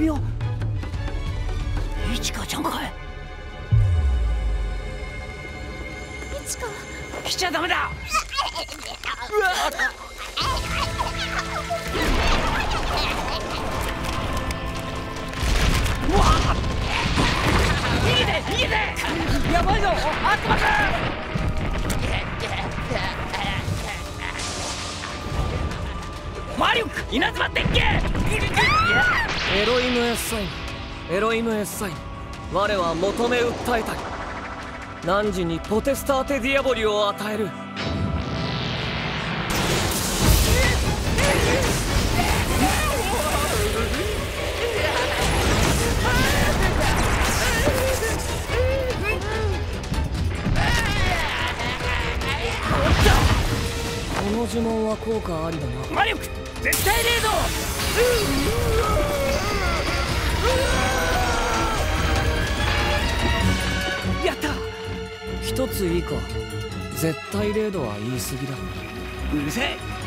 君はイチカちゃんかい。 イチカ来ちゃダメだ。うわうわ逃げて逃げて、やばいぞ悪魔くん。マリオク稲妻鉄拳。 エロイムエッサイン、エロイムエッサイン、我は求め訴えたり。汝にポテスターテ・ディアボリを与える。この呪文は効果ありだな。 マリオク絶対0度。やった。 一ついいか、絶対0度は言い過ぎだ。 うるせえ。